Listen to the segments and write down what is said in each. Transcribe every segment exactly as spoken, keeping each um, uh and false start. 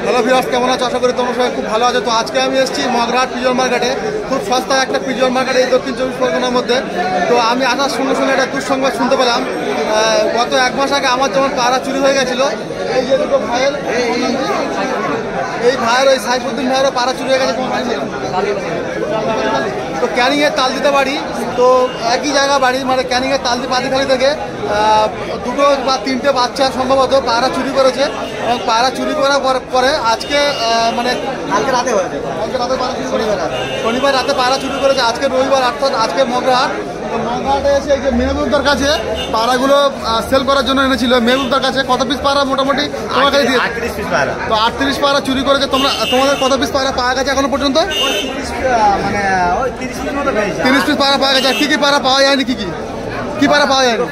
Hello viewers, কেমন আছো? আশা করি তোমরা সবাই খুব ভালো আছো। তো আজকে আমি এসেছি মগরাহাট পিজন মার্কেটে। খুব সস্তা একটা পিজন মার্কেট এই দক্ষিণ চব্বিশ পরগনার মধ্যে। তো আমি আসার সঙ্গে সঙ্গে একটা দুঃসংবাদ শুনতে পেলাম। গত এক মাস আগে আমার যেমন পাড়া চুরি হয়ে গেছিলো, এই যে দুটো ভাইয়ের এই ভাইয়ের ওই সাইফুদ্দিন ভাইয়েরও পাড়া চুরি হয়ে গেছে। তো ক্যানিংয়ের তালদিতে বাড়ি, তো একই জায়গা বাড়ি, মানে ক্যানিংয়ের তালদি পাতিখালি থেকে দুটো বা তিনটে বাচ্চা সম্ভবত পাড়া চুরি করেছে। এবং পাড়া চুরি করার পরে আজকে মানে কালকে রাতে হয়েছে, কালকে রাতে পাড়া চুরি শনিবার রাতে শনিবার রাতে পাড়া চুরি করেছে। আজকে রবিবার, অর্থাৎ আজকে মগরাহাট। তো মগরাহাটে এসে এই যে মেহবুবদার কাছে পাড়াগুলো সেল করার জন্য এনেছিল। মেহবুবদার কাছে কত পিস পাড়া মোটামুটি তোমার কাছে দিয়ে? তো আটত্রিশ পাড়া চুরি করেছে। তোমরা তোমাদের কত পিস পাড়া পাওয়া গেছে এখনো পর্যন্ত? মানে তিরিশ পিস পাড়া পাওয়া গেছে। কি কি পাড়া পাওয়া যায়নি? কি কি কি পাড়া পাওয়া যায়নি?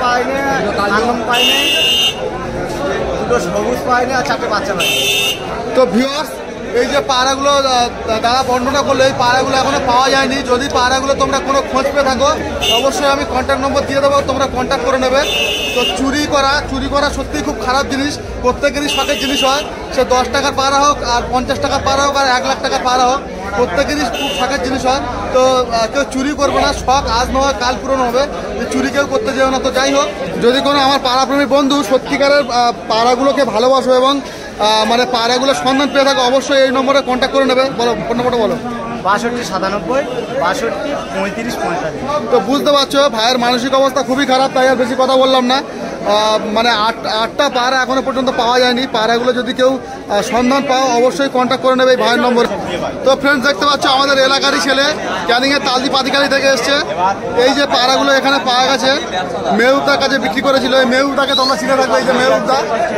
দুটো সবুজ পাইনি আর চারটে বাচ্চা পাইনি। তো ভিউয়ার্স, এই যে পাড়াগুলো দাদা বর্ণনা করলো, এই পাড়াগুলো এখনো পাওয়া যায়নি। যদি পাড়াগুলো তোমরা কোনো খোঁজ পেয়ে থাকো অবশ্যই আমি কন্ট্যাক্ট নম্বর দিয়ে দেবো, তোমরা কন্ট্যাক্ট করে নেবে। তো চুরি করা চুরি করা সত্যিই খুব খারাপ জিনিস। প্রত্যেকেরই শখের জিনিস হয়, সে দশ টাকার পাড়া হোক আর পঞ্চাশ টাকার পাড়া হোক আর এক লাখ টাকার পাড়া হোক, প্রত্যেকেরই খুব শখের জিনিস হয়। তো কেউ চুরি করবে না, শখ আজ নয় কাল পূরণ হবে, চুরি কেউ করতে যেও না। তো যাই হোক, যদি কোনো আমার পাড়াপ্রেমী বন্ধু সত্যিকারের পাড়াগুলোকে ভালোবাসো এবং মানে পাড়াগুলো সন্ধান পেয়ে থাকো অবশ্যই এই নম্বরে কন্ট্যাক্ট করে নেবে। বলো ফোন নম্বরটা বলো। বাষট্টি সাতানব্বই বাষট্টি পঁয়ত্রিশ পঁয়তাল্লিশ। তো বুঝতে পারছো ভাইয়ের মানসিক অবস্থা খুবই খারাপ, তাই আর বেশি কথা বললাম না। মানে আট আটটা পাড়া এখনো পর্যন্ত পাওয়া যায়নি। পাড়াগুলো যদি কেউ সন্ধান পাও অবশ্যই কন্ট্যাক্ট করে নেবে এই ভাইয়ের নম্বরে। তো ফ্রেন্ডস, দেখতে পাচ্ছ আমাদের এলাকারই ছেলে ক্যানিংয়ের তালদি পাতিখালি থেকে এসছে। এই যে পাড়াগুলো এখানে পাওয়া গেছে, মেহুদার কাছে বিক্রি করেছিল। এই মেহুদাকে তোমরা চিনে থাকবে, এই যে মেহুদা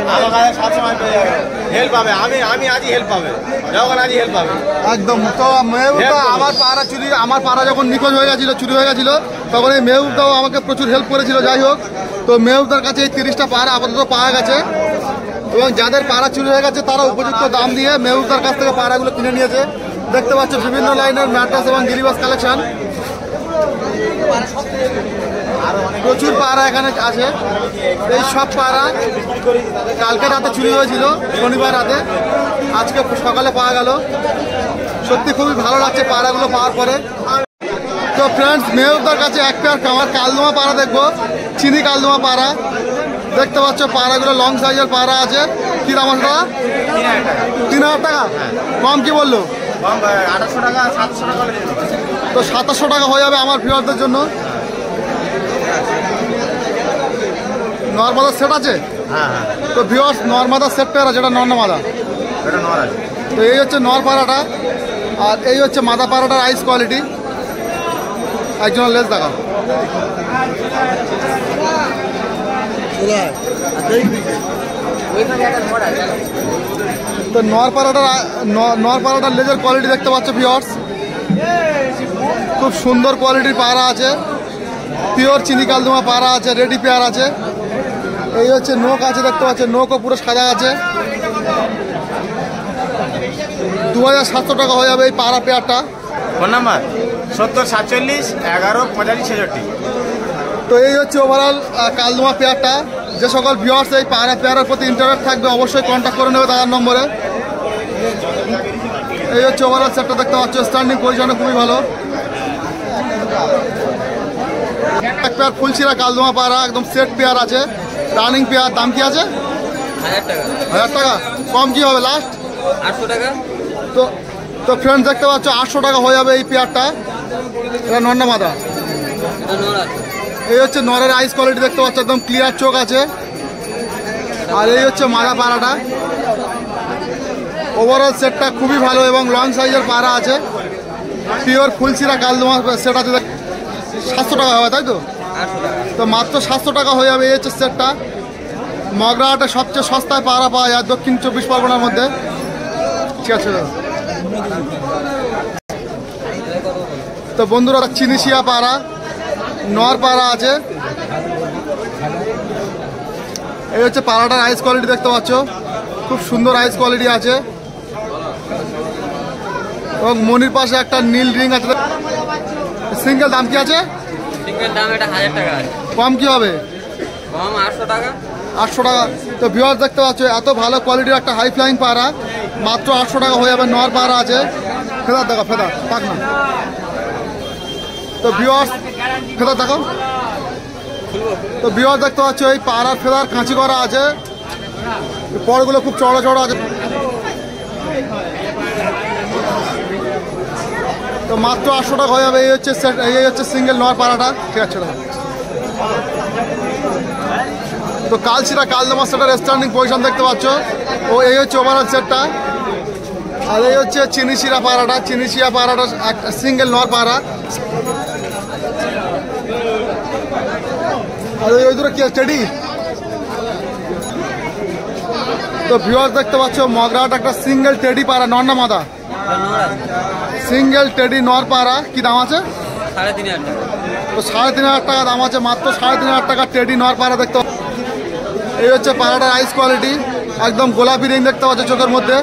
হেল্প পাবে। আমি আমি আজই হেল্প পাবে, যখন আজই হেল্প পাবে একদম। তো মেহুদা আমার পাড়া চুরি আমার পাড়া যখন নিখোঁজ হয়ে গেছিলো, চুরি হয়ে গেছিলো, তখন এই মেহুদাও আমাকে প্রচুর হেল্প করেছিল। যাই হোক, তো মেহুদার কাছে এই তিরিশটা পাড়া আপাতত পাওয়া গেছে এবং যাদের পাড়া চুরি হয়ে গেছে তারা উপযুক্ত দাম দিয়ে মেহুদার কাছ থেকে পাড়াগুলো কিনে নিয়েছে। দেখতে পাচ্ছ বিভিন্ন লাইনের ম্যাট্রেস এবং গিরিবাস কালেকশন, প্রচুর পাড়া এখানে আছে। এই সব পাড়া কালকে রাতে চুরি হয়েছিল, শনিবার রাতে, আজকে সকালে পাওয়া গেল। সত্যি খুবই ভালো লাগছে পাড়াগুলো পাওয়ার পরে। তো ফ্রেন্ডস, মেহুদার কাছে এক পেয়ার আমার কালদমা পাড়া দেখবো, চিনি কালদমা পাড়া। দেখতে পাচ্ছ পাড়াগুলো লং সাইজের পাড়া আছে। কি দাম আছে দাদা? তিন হাজার টাকা। কম কি বললো? আঠাশশো টাকা সাতশো টাকা। তো সাতাশশো টাকা হয়ে যাবে আমার ভিউয়ারদের জন্য। নর্মাদার সেট আছে? হ্যাঁ হ্যাঁ। তো ভিউয়ার্স, নর্মাদার সেট পেয়ারা যেটা নর্মাদা, এটা নর আছে। তো এই হচ্ছে নর পাড়াটা, আর এই হচ্ছে মাদা পাড়াটার আইস কোয়ালিটি। একজনের লেস দেখাও। তো নর পাড়াটার নর পাড়াটার লেজের কোয়ালিটি দেখতে পাচ্ছ ভিউয়ার্স, খুব সুন্দর কোয়ালিটির পাড়া আছে। পিওর চিনি কালদমা পাড়া আছে, রেডি পেয়ার আছে। এই হচ্ছে নোক আছে, দেখতে পাচ্ছেন নোকও পুরো সাদা আছে। দু হাজার সাতশো টাকা হয়ে যাবে এই পাড়া পেয়ারটা। ফোন নাম্বার সত্তর সাতচল্লিশ এগারো পঁয়তাল্লিশ ছেষট্টি। তো এই হচ্ছে ওভারঅল কালদমা পেয়ারটা। যে সকল ভিউয়ার্স এই পাড়া পেয়ারের প্রতি ইন্টারেস্ট থাকবে অবশ্যই কন্ট্যাক্ট করে নেবে তার নম্বরে। এই হচ্ছে ওভারঅল সেটটা, দেখতে পাচ্ছ স্ট্যান্ডিং পজিশনে খুবই ভালো। এক পেয়ার ফুলছিরা কালদমা পাড়া, একদম সেট পেয়ার আছে, রানিং পেয়ার। দাম কি আছে? হাজার টাকা। হাজার টাকা। কম কি হবে লাস্ট? আটশো টাকা। তো তো ফ্রেন্ডস, দেখতে পাচ্ছ আটশো টাকা হয়ে যাবে এই পেয়ারটা। এটা নন্না মাদা। এই হচ্ছে নরের আইস কোয়ালিটি, দেখতে পাচ্ছ একদম ক্লিয়ার চোখ আছে। আর এই হচ্ছে মাদা পাড়াটা। ওভারঅল সেটটা খুবই ভালো এবং লং সাইজের পাড়া আছে। পিওর ফুলছিরা কালদমা সেট আছে। সাতশো টাকা হবে তাই তো? তো মাত্র সাতশো টাকা হয়ে যাবে এই হচ্ছে সেটটা। মগরাহাটে সবচেয়ে সস্তায় পাড়া পাওয়া যায় দক্ষিণ চব্বিশ পরগনার মধ্যে। ঠিক আছে। তো বন্ধুরা, চিনিশিয়া পাড়া, নর পাড়া আছে। এই হচ্ছে পাড়াটার আইস কোয়ালিটি, দেখতে পাচ্ছ খুব সুন্দর আইস কোয়ালিটি আছে। এবং মনির পাশে একটা নীল রিং আছে। সিঙ্গেল দাম কি আছে? সিঙ্গেল দাম এটা হাজার টাকা। কম কি হবে? কম আটশো টাকা। আটশো টাকা। তো ভিউয়ার্স, দেখতে পাচ্ছ এত ভালো কোয়ালিটির একটা হাই ফ্লাইং পাড়া। মাত্র আটশো টাকা হয়ে যাবে। নর পাড়া আছে, ফেদার দেখো, ফেদার পাক না। তো ভিউয়ার্স ফেদার দেখো, তো ভিউয়ার্স দেখতে পাচ্ছ এই পাড়ার ফেদার কাঁচি করা আছে, পরগুলো খুব চড়া চড়া আছে। তো মাত্র আটশো টাকা হয়ে যাবে। এই হচ্ছে সেট, এই হচ্ছে সিঙ্গেল নর পাড়াটা, ঠিক আছে। তো কালচিরা কালদমা সেটার স্ট্যান্ডিং পজিশন দেখতে পাচ্ছ। ও এই হচ্ছে ওভারঅল সেটটা। আর এই হচ্ছে চিনিশিরা পাড়াটা, চিনিশিয়া পাড়াটা একটা সিঙ্গেল নর পাড়া। আর ওই দূরে কি স্টেডি। তো ভিউয়ার্স দেখতে পাচ্ছ মগরাট একটা সিঙ্গেল টেডি পাড়া, নর না মাদা? সিঙ্গেল টেডি নর পাড়া, কি দাম আছে? সাড়ে তিন হাজার টাকা। তো সাড়ে তিন হাজার টাকা দাম আছে, মাত্র সাড়ে তিন হাজার টাকা টেডি নর পাড়া দেখতে। এই হচ্ছে পাড়াটার আইস কোয়ালিটি, একদম গোলাপি রিং দেখতে পাচ্ছ চোখের মধ্যে।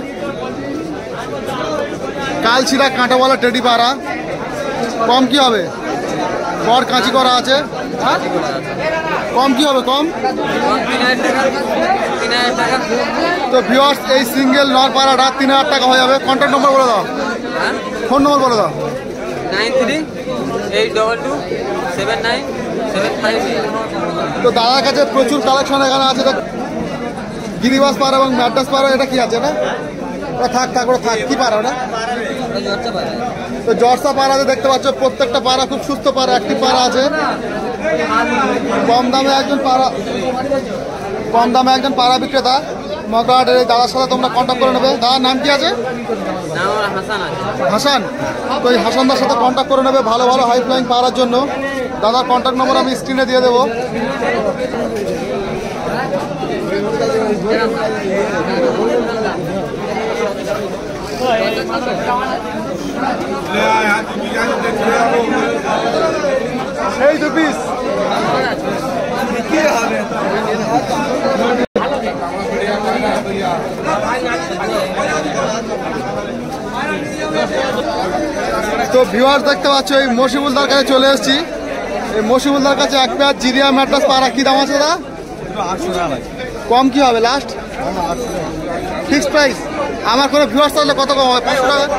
কালচিরা কাঁটাওয়ালা টেডি পাড়া, কম কি হবে? বড় কাঁচি করা আছে, কম কি হবে? কম তিন হাজার টাকা, তিন হাজার টাকা। তো ভিউয়ার্স এই সিঙ্গেল নর পাড়াটা তিন হাজার টাকা হয়ে যাবে। কন্ট্যাক্ট নম্বর বলে দাও, ফোন নম্বর বলে দাও। Nine three eight double two seven nine seven five eight. তো দাদার কাছে প্রচুর কালেকশন এখানে আছে। গিরিবাস পাড়া এবং ম্যাড্রাস পাড়া, এটা কি আছে না? ওটা থাক থাক ওটা থাক, কি পাড়া ওটা? তো জর্সা পাড়া আছে দেখতে পাচ্ছ, প্রত্যেকটা পাড়া খুব সুস্থ পাড়া, একটি পাড়া আছে। কম দামে একজন পাড়া, কম দামে একজন পাড়া বিক্রেতা মগরাহাটের এই দাদার সাথে তোমরা কন্ট্যাক্ট করে নেবে। দাদার নাম কি আছে? নাম আমার হাসান আছে। হাসান। তো এই হাসানদার সাথে কন্ট্যাক্ট করে নেবে ভালো ভালো হাই ফ্লাইং পাড়ার জন্য। দাদার কন্ট্যাক্ট নম্বর আমি স্ক্রিনে দিয়ে দেবো। এই দু পিস তো ভিউয়ার্স দেখতে পাচ্ছ এই মশিবুলদার কাছে চলে এসেছি। এই মশিবুলদার কাছে এক পেয়ার জিরিয়া ম্যাট্রাস পাড়া, কি দাম আছে দাদা? কম কি হবে লাস্ট? Fixed price. আমার কোনো ভিউয়ার্স তাহলে কত কম হবে? পাঁচশো টাকা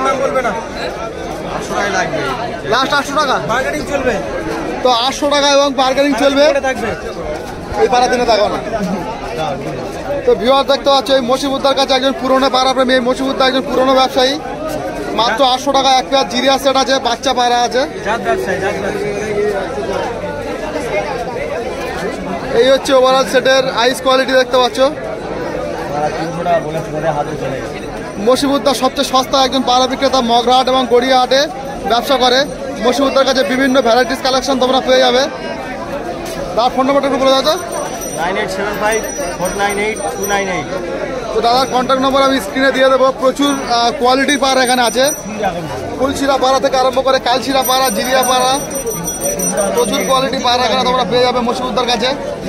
লাস্ট, আটশো টাকা চলবে। তো আটশো টাকা এবং বার্গেনিং চলবে এই পাড়া দিনে দেখো না। তো ভিউয়ার্স দেখতে পাচ্ছ এই মশিবুদ্দার কাছে একজন পুরনো পাড়া প্রেমী, এই মশিবুদ্দা একজন পুরনো ব্যবসায়ী। মাত্র আটশো টাকা এক পেয়ার জিরিয়া সেট আছে, বাচ্চা পাড়া আছে। এই হচ্ছে ওভারঅল সেটের আইস কোয়ালিটি দেখতে পাচ্ছ। মশিবুদ্দা সবচেয়ে সস্তা একজন পাড়া বিক্রেতা, মগরাহাট এবং গড়িয়াহাটে ব্যবসা করে। মশিবুদ্দার কাছে বিভিন্ন ভ্যারাইটিস কালেকশন তোমরা পেয়ে যাবে। তার ফোন নম্বরটা একটু বলে দাও তো। Nine eight seven five four nine eight two nine eight. তো দাদার কন্ট্যাক্ট নম্বর আমি স্ক্রিনে দিয়ে দেবো। প্রচুর কোয়ালিটি পাড়া এখানে আছে, ফুলশিরা পাড়া থেকে আরম্ভ করে কালশিরা পাড়া, জিরিয়া পাড়া, প্রচুর কোয়ালিটি পাড়া এখানে তোমরা পেয়ে যাবে মশিবুদ্দার কাছে।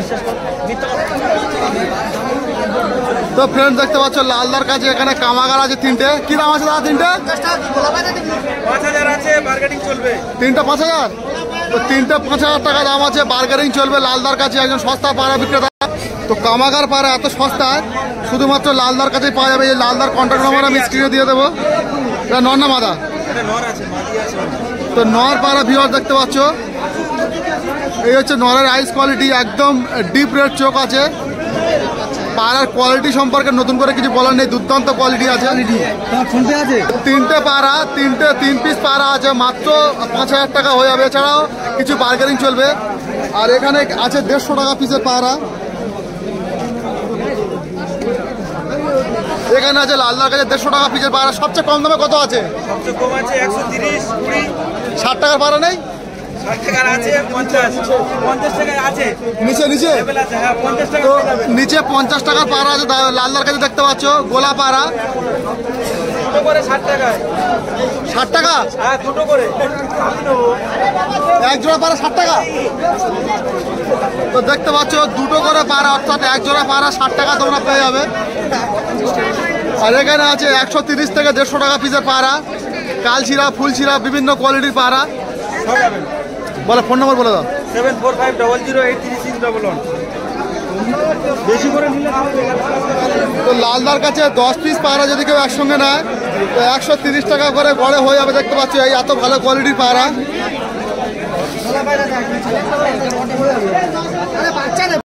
তো ফ্রেন্ডস দেখতে পাচ্ছ লালদার কাছে এখানে কামাগার আছে তিনটে, কি দাম আছে দাদা? তিনটে পাঁচ হাজার আছে, বার্গেনিং চলবে। তিনটা পাঁচ হাজার তো তিনটে পাঁচ হাজার টাকা দাম আছে, বার্গেনিং চলবে। লালদার কাছে একজন সস্তা পাড়া বিক্রেতা। তো কামাগার পাড়া এত সস্তা শুধুমাত্র লালদার কাছেই পাওয়া যাবে। এই লালদার কন্ট্যাক্ট নম্বর আমি স্ক্রিনে দিয়ে দেবো। এটা নর না মাদা? তো নর পাড়া ভিউয়ার দেখতে পাচ্ছ, এই হচ্ছে নরের আইস কোয়ালিটি, একদম ডিপ রেড চোখ আছে। পাড়ার কোয়ালিটি সম্পর্কে নতুন করে কিছু বলার নেই, দুর্দান্ত কোয়ালিটি আছে। তিনটে পাড়া, তিনটে তিন পিস পাড়া আছে, মাত্র পাঁচ হাজার টাকা হয়ে যাবে। এছাড়াও কিছু বার্গেনিং চলবে। আর এখানে আছে দেড়শো টাকা পিসের পাড়া। এখানে আছে লালদার কাছে দেড়শো টাকা পিসের পাড়া। সবচেয়ে কম দামে কত আছে? সবচেয়ে কম আছে একশো তিরিশ কুড়ি। ষাট টাকার পাড়া নেই? ষাট টাকার আছে, পঞ্চাশ পঞ্চাশ টাকার আছে নিচে নিচে আছে। হ্যাঁ পঞ্চাশ টাকা তো নিচে পঞ্চাশ টাকার পাড়া আছে লালদার কাছে দেখতে পাচ্ছ। গোলা পাড়া দুটো করে ষাট টাকায়। ষাট টাকা? হ্যাঁ দুটো করে, এক জোড়া পাড়া ষাট টাকা। তো দেখতে পাচ্ছ দুটো করে পাড়া, অর্থাৎ এক জোড়া পাড়া ষাট টাকা তোমরা পেয়ে যাবে। আর এখানে আছে একশো তিরিশ থেকে দেড়শো টাকা পিসের পাড়া, কালশিরা, ফুলশিরা, বিভিন্ন কোয়ালিটির পাড়া। বলে ফোন নম্বর বলে দাও। Seven four five double zero eight three six double one. তো লালদার কাছে দশ পিস পায়রা যদি কেউ একসঙ্গে নেয় তো একশো তিরিশ টাকা করে গড়ে হয়ে যাবে। দেখতে পাচ্ছ এই এত ভালো কোয়ালিটির পায়রা।